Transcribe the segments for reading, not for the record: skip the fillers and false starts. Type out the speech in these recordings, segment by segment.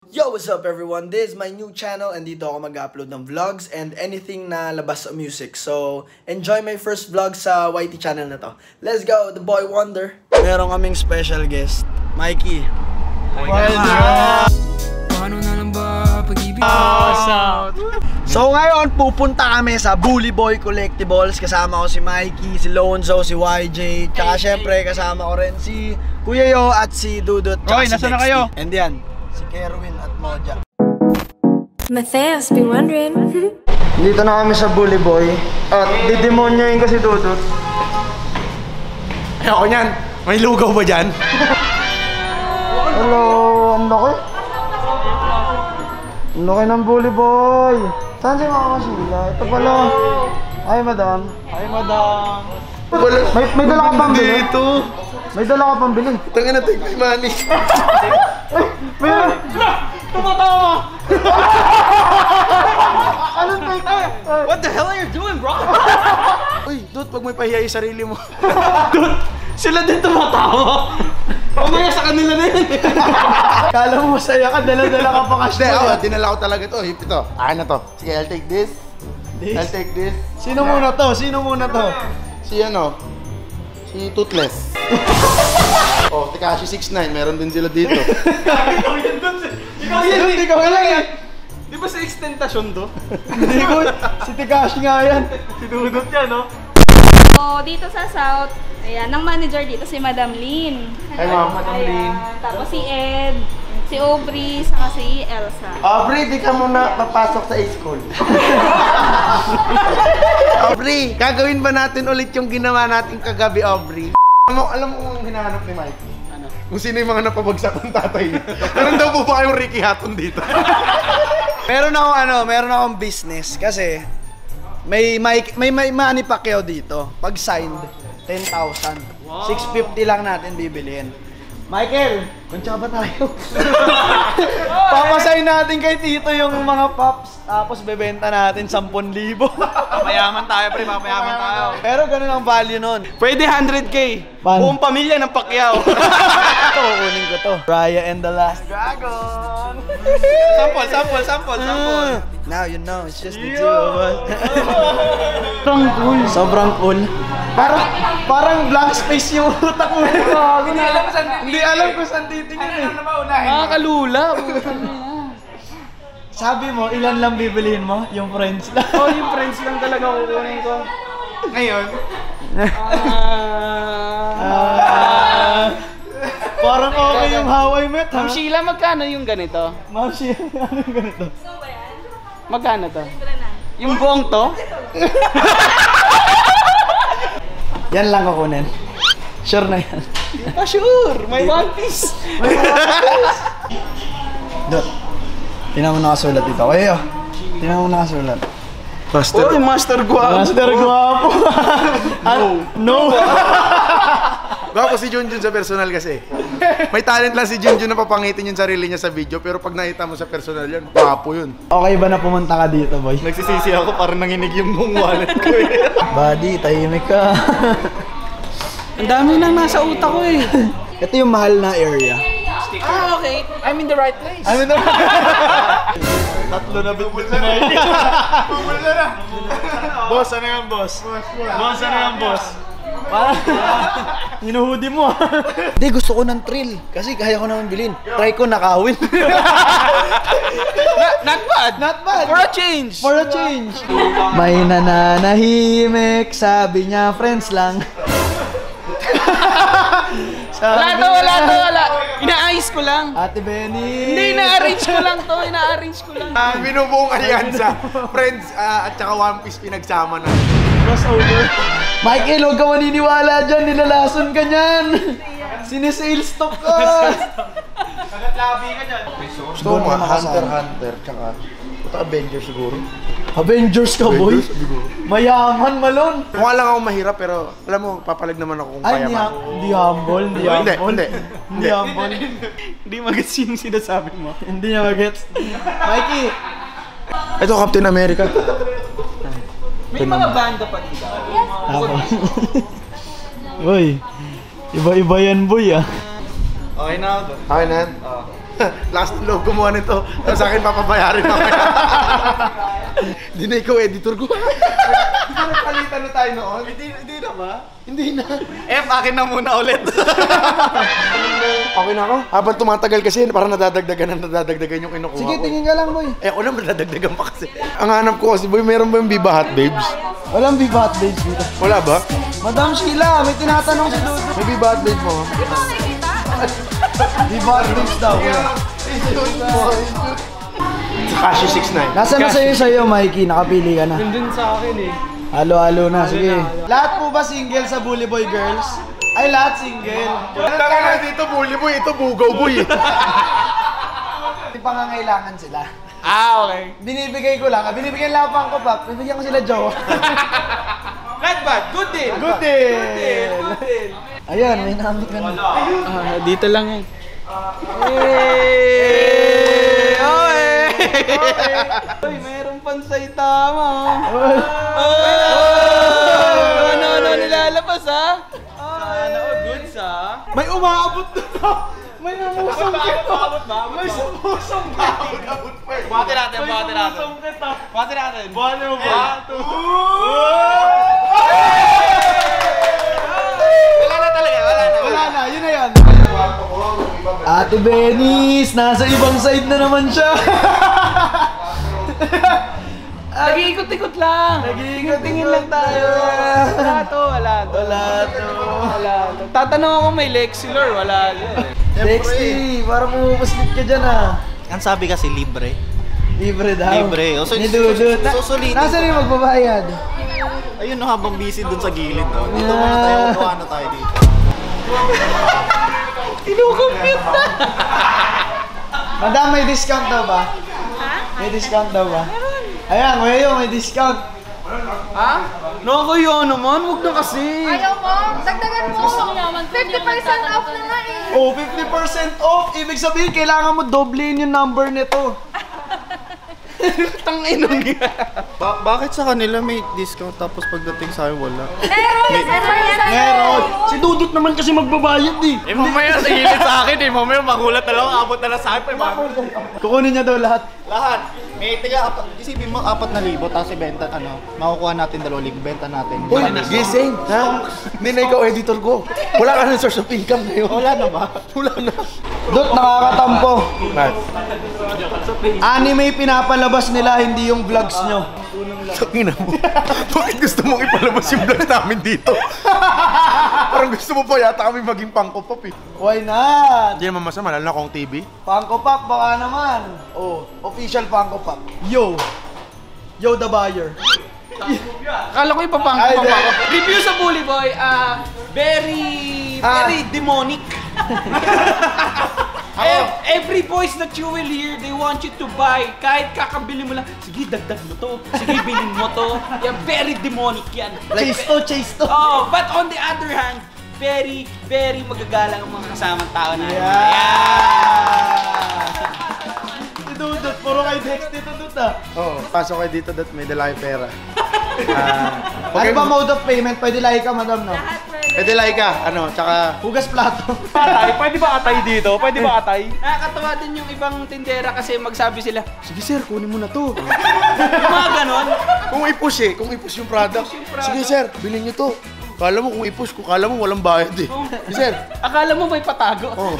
Yo, what's up everyone? This is my new channel and dito ako mag-upload ng vlogs and anything na labas sa music. So, enjoy my first vlog sa YT channel na to. Let's go, the boy wonder. Meron kaming special guest, Mikey. Paano na lang ba pag-ibig? So ngayon, pupunta kami sa Bully Boy Collectibles. Kasama ko si Mikey, si Lonzo, si YJ. Tsaka syempre, kasama ko rin si Kuya Yo at si Dudut. Roy, nasa na kayo? And yan, si Kerwin at Moja. Matthias, be wondering. Dito na kami sa Bully Boy. At didemonyoin ko si Dudut. Ayoko niyan. May lugaw ba dyan? Hello, ang laki. Ang laki ng Bully Boy. Saan si Mama Sheila? Ito pala. Ay, madam. Ay, madam. May dala ka pang bili? Dito. May dala ka pang bili? Tanga na, take my money. May... Tumatawa! Anong take? What the hell are you doing, bro? Uy, dude, pag may pahiya yung sarili mo. Dude, sila din tumatawa. Umaya sa kanila na yun. Kala mo masaya ka, dala-dala ka pa cash. Hindi, dinala ko talaga ito. Ito, akin na to. Sige, I'll take this. I'll take this. Sino muna to? Sino muna to? Si ano? Si Toothless. Oh, Tekashi 69, meron din sila dito. Ikaw yan dun. Ikaw yan eh. Ikaw lang eh. Di ba sa extentasyon do? Hindi ko. Si Tekashi nga yan. Si Dudut yan, no? So, dito sa South, ayan, ang manager dito si Madam Lynn. Hi, ma'am. Madam Lynn. Tapos si Ed, si Aubrey, saka si Elsa. Aubrey, di ka muna papasok sa school. Aubrey, gagawin ba natin ulit yung ginawa natin kagabi, Aubrey? Alam mo kung hinahanap ni Mikey? Ano? Kung sino yung mga napabagsak ng tatay niya. Meron daw po ba kayong Ricky Hatton dito? meron akong business kasi may Manny Pacquiao dito. Pag signed, 10,000. 650 lang natin bibilihin. Michael, kuntsa ba tayo? Papasign natin kay Tito yung mga pops, tapos bebenta natin 10,000. Papayaman tayo, pre. Papayaman tayo. Pero ganun ang value nun. Pwede 100K. Paano? Buong pamilya ng Pacquiao. Ito, kunin ko to. Raya and the Last Dragon. Sample. Now you know, it's just the two of us. Sobrang cool. Sobrang cool. Parang blank space yung utak mo. Hindi alam kung saan titingin eh. Nakakalula. Sabi mo, ilan lang bibilihin mo? Yung friends lang. Oh, yung friends lang talaga kukunin ko. Ngayon? Parang okay yung How I Met, ha? Ma'am Sheila, magkano yung ganito? Ma'am Sheila, ano yung ganito? Magkano to? Yung buong to? Yan lang kukunin. Sure na yan. Sure! May one piece! Dot, tingnan mo nakasulat dito. Kayo, tingnan mo nakasulat. Master. Oh, Master Guapo! Master Guapo! No! Gwapo si Junjun sa personal kasi. May talent lang si Junjun na papangitin yung sarili niya sa video, pero pag nakita mo sa personal yan, gwapo yun. Okay ba na pumunta ka dito, boy? Nagsisisi ako, parang nanginig yung buong wallet ko eh. Buddy, tahimik ka. Ang dami nang nasa utak ko eh. Ito yung mahal na area. Ah, okay. I'm in the right place. Tatlo na bitbit na Mikey. Bubul na. Boss, ano yan, boss? Boss, ano yan, boss? Parang hinuhudi mo. Hindi, gusto ko ng thrill. Kasi kaya ko naman bilhin. Try ko nakawin. Not bad. Not bad. For a change. For a change. May nananahimik, sabi niya, friends lang. Wala. Ina-ayos ko lang. Ate Benny. Hindi, ina-arrange ko lang to. Ina-arrange ko lang. Binubuong alyansa. Friends at saka One Piece pinagsama na. Crossover. Michael, huwag ka maniniwala dyan. Nilalason ka niyan. Sinesales stop ka. Kagatlabi ka dyan. Gusto ko mga Hunter, tsaka Avengers siguro. Avengers ka, boy. Mayaman, malon. Mukha lang ako mahirap pero alam mo, papalag naman ako kung Ay, payaman. hindi humble. Hindi humble. Hindi magets yung sinasabi mo. Hindi niya magets. Mikey. Ito, Captain America. May mga banda pa dito. Uy, iba-iba yan, boy, ah. Okay na ako. Okay na yan? Last loob gumawa nito. Tapos sa akin papabayarin mamaya. Hindi na ikaw editor ko. Nagpalitan na tayo noon. Hindi na ba? Hindi na. Akin na muna ulit. Okay na ako. Habang tumatagal kasi, parang nadadagdagan yung kinukuha Sige, ko. tingin ka lang, boy. Ako naman nadadagdagan pa kasi. Ang hanap ko kasi, boy, meron ba yung Viva Hot Babes? Walang Viva Hot Babes dito. Wala ba? Madam Sheila, may tinatanong si Dudu. May Viva Hot Babes mo? Di ba nakikita? Viva Hot Babes daw. Kashi 6'9". Nasaan na sa'yo, Mikey? Nakapili ka na. Nandun sa akin eh. Halo-halo na, sige. Lahat po ba single sa Bully Boy Girls? Ay, lahat single. Taka na dito, bully boy. Ito, bugaw boy. May pangangailangan sila. Okay. Binibigay ko lang. Binibigyan lang pang ko pa. Bibigyan ko sila jowa. Not bad. Good deal. Good deal. Ayan, may namit ka na. Dito lang yan. Uy, meron pansay tama. Ano nilalabas ha? Sana goods ha? May umaabot na to. May namusong kita. May sumusong kita. Bati natin. Bati mo ba? Wala na talaga, Wala na, yun na yan. Ate Benis, nasa ibang side na naman siya. Nag-iikot-ikot lang. Nag-iikot-tingin lang tayo. Wala to. Tatanong ako may Lexilor, wala yun. Dexty, parang pumupuslit ka dyan ah. Ang sabi kasi libre. Libre daw. Libre. O, so, Ni Dudut. susulitin. Nasaan yung magbabayad? Ayun no, habang busy dun sa gilid. No? Dito muna tayo, kuha na tayo dito. Kinukompute na. Madam, may discount daw ba? Ha? May discount daw ba? Ayan, ngayon may discount. Ha? Naku yun naman, huwag na kasi. Ayaw mo? Dagdagan mo. 50% off na nga eh. Oh, 50% off. Ibig sabihin, kailangan mo doblein yung number nito. Tanginong yan. Bakit sa kanila may discount tapos pagdating sa akin wala? Meron. Si Dudut naman kasi magbabayad eh. Mamaya sa gilid sa akin mamaya magulat na lang, abot na lang sa akin. Kukunin niya daw lahat. Lahat. May tiga, isipin mo 4,000 tapos ibenta, makukuha natin 2,000, benta natin. Uy, gising. Ha? Hindi na ikaw editor ko. Wala ka ng source of income ngayon. Wala na ba? Wala na. Dut, nakakatampo. Anime pinapalabas nila, hindi yung vlogs nyo. Sakina mo. Bakit gusto mong ipalabas yung vlog namin dito? Parang gusto mo pa yata kami maging pangkopop eh. Why not? Hindi naman masama, lalo na kung TV. Funko Pop, baka naman. Oh, official Funko Pop. Yo the buyer. Akala ko ipapangko Ay, pa di. ako. Review sa Bully Boy, very demonic. Every voice that you will hear, they want you to buy. Kahit kakabili mo lang, sige, dagdag mo to. Sige, bilhin mo to. Yeah, very demonic yan. Chase to. Oh, but on the other hand, very magagalang ang mga kasamang tao na. Si Dudut, puro kay Dexty Dudut ah. Oo, pasok kayo dito dat may dala yung pera. Ano ba mode of payment? Pwede like ka, madam, no? Lahat pwede. Pwede like ka, tsaka... Hugas plato. Pwede ba atay dito? Pwede ba atay? Nakakatawa din yung ibang tindera kasi magsabi sila, sige sir, kunin mo na to. Yung mga ganon. Kung i-push yung product. Sige sir, bilhin nyo to. Kala mo kung i-push ko, kala mo walang bayad eh. Sige sir. Akala mo may patago. Oh.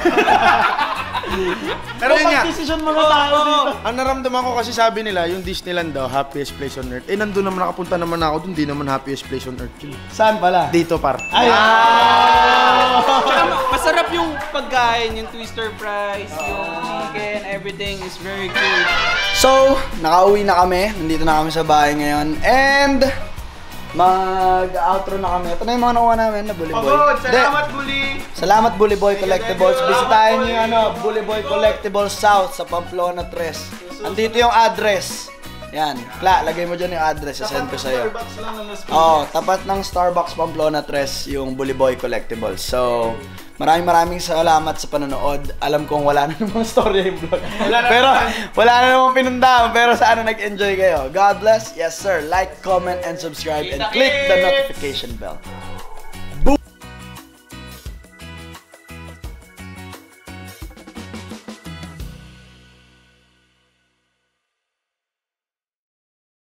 Pero yun nga, Pag-decision mga tao dito. ang naramdaman ko kasi sabi nila, yung Disneyland daw, happiest place on earth. Eh, nandun naman, nakapunta naman ako dun, di naman happiest place on earth yun. Saan pala? Dito, par. Ay! Tsaka masarap yung pagkain, yung twister fries, yung chicken, everything is very good. So, nakauwi na kami. Nandito na kami sa bahay ngayon. And, mag-outro na kami. Ito na yung mga nakuha namin na Bully Boy. Salamat, Bully! Salamat Bully Boy Collectibles. Visitahin niyo yung Bully Boy Collectibles South sa Pamplona 3. Andito yung address. Yan. Kla, lagay mo dyan yung address. Sasend ko sa'yo. Oo, tapat ng Starbucks Pamplona 3 yung Bully Boy Collectibles. So, maraming salamat sa panonood. Alam kong wala na namang story yung vlog. Pero, wala na namang pinundahan. Pero sana nag-enjoy kayo. God bless. Yes, sir. Like, comment, and subscribe. And click the notification bell.